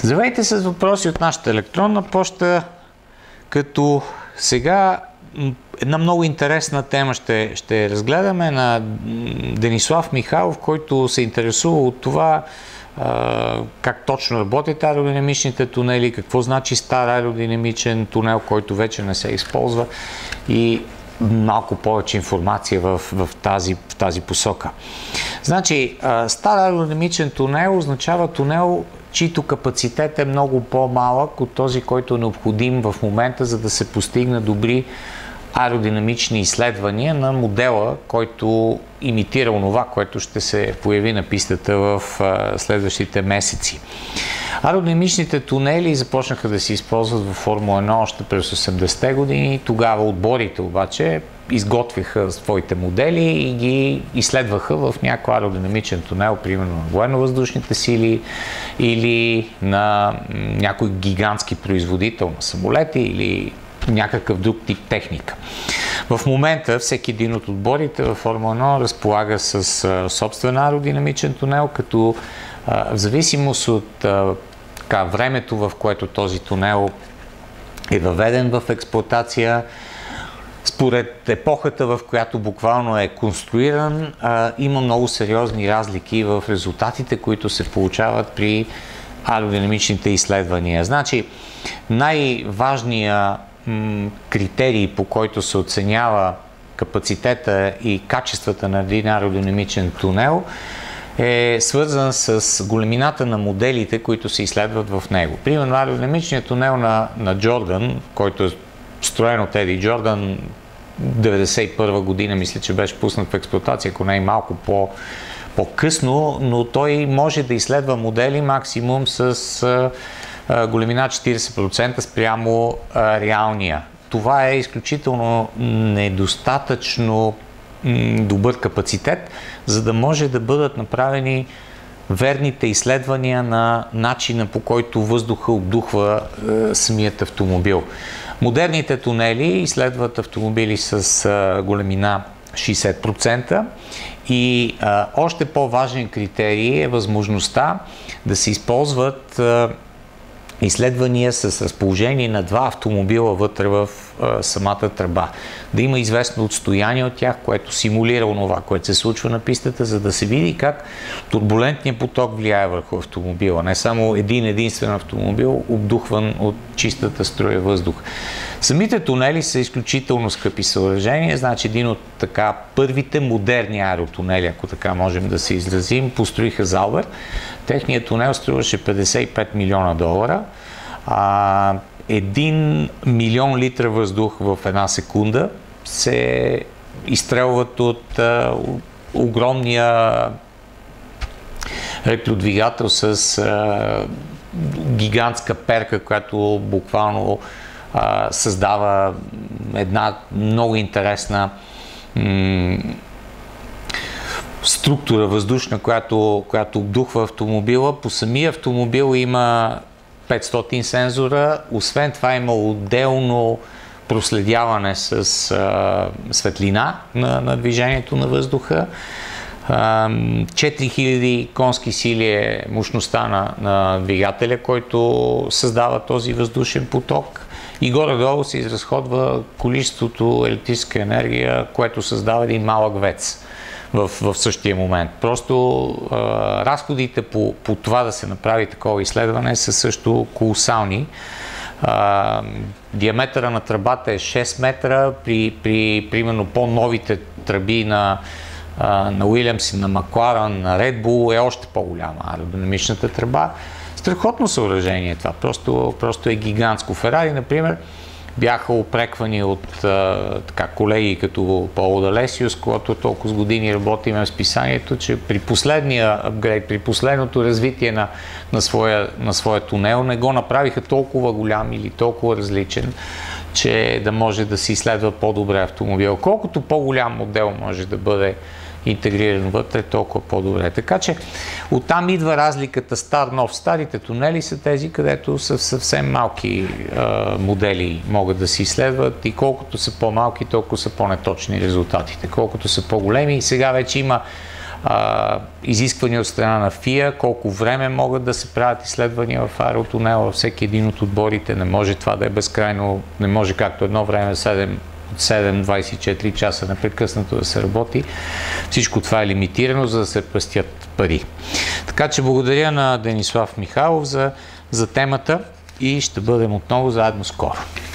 Здравейте с въпроси от нашата електронна поща, като сега една много интересна тема ще разгледаме на Денислав Михайлов, който се интересува от това как точно работят аеродинамичните тунели, какво значи стар аеродинамичен тунел, който вече не се използва и малко повече информация в тази посока. Значи, стар аеродинамичен тунел означава тунел, чийто капацитет е много по-малък от този, който е необходим в момента, за да се постигне добри аеродинамични изследвания на модела, който имитира онова, което ще се появи на пистата в следващите месеци. Аеродинамичните тунели започнаха да се използват във Формула 1 още през 80-те години. Тогава отборите обаче изготвиха своите модели и ги изследваха в някой аеродинамичен тунел, примерно на военно-въздушните сили или на някой гигантски производител на самолети или някакъв друг тип техника. В момента всеки един от отборите във Формула 1 разполага с собствен аеродинамичен тунел, като в зависимост от времето, в което този тунел е въведен в експлоатация, според епохата, в която буквално е конструиран, има много сериозни разлики в резултатите, които се получават при аеродинамичните изследвания. Значи, най-важният критерий, по който се оценява капацитета и качествата на един аеродинамичен тунел, е свързан с големината на моделите, които се изследват в него. Примерно аеродинамичният тунел на Джордан, който е строен от Еди Джордан 1991 година, мисля, че беше пуснат в експлоатация, ако не и малко по-късно, но той може да изследва модели максимум с големина 40% спрямо реалния. Това е изключително недостатъчно добър капацитет, за да може да бъдат направени верните изследвания на начина, по който въздуха обдухва самият автомобил. Модерните тунели изследват автомобили с големина 60% и още по-важен критерий е възможността да се използват изследвания с разположение на два автомобила вътре в самата тръба. Да има известно отстояние от тях, което симулира онова, което се случва на пистата, за да се види как турбулентният поток влияе върху автомобила. Не само единствен автомобил, обдухван от чистата струя въздух. Самите тунели са изключително скъпи съоръжения, значи един от първите модерни аеротунели, ако така можем да се изразим, построиха Залбер. Техният тунел струваше $55 милиона. 1 милион литра въздух в една секунда се изстрелват от огромния електродвигател с гигантска перка, която буквално създава една много интересна структура въздушна, която обдухва автомобила. По самия автомобил има 500 сензора. Освен това има отделно проследяване с светлина на движението на въздуха. 4000 конски сили е мощността на двигателя, който създава този въздушен поток. И горе-долу се изразходва количеството електрическа енергия, което създава един малък ВЕЦ в същия момент. Просто разходите по това да се направи такова изследване са също колосални. Диаметъра на тръбата е 6 метра, при примерно по-новите тръби на Уилямс, на Макларен, на Red Bull е още по-голяма аеродинамичната тръба. Страхотно съоръжение това, просто е гигантско. Ферари, например, бяха упреквани от колеги като Пауло Далесио, с когото толкова с години работим в списанието, че при последния апгрейд, при последното развитие на своя тунел не го направиха толкова голям или толкова различен, че да може да се изследва по-добре автомобил. Колкото по-голям модел може да бъде интегриран вътре, толкова по-добре. Така че оттам идва разликата стар-нов. Старите тунели са тези, където са съвсем малки модели могат да се изследват и колкото са по-малки, толкова са по-неточни резултатите. Колкото са по-големи, сега вече има изисквания от страна на ФИА, колко време могат да се правят изследвания в аеротунела във всеки един от отборите. Не може това да е безкрайно, не може както едно време 7-24 часа непрекъснато да се работи. Всичко това е лимитирано, за да се пестят пари. Така че благодаря на Денислав Михайлов за темата и ще бъдем отново заедно скоро.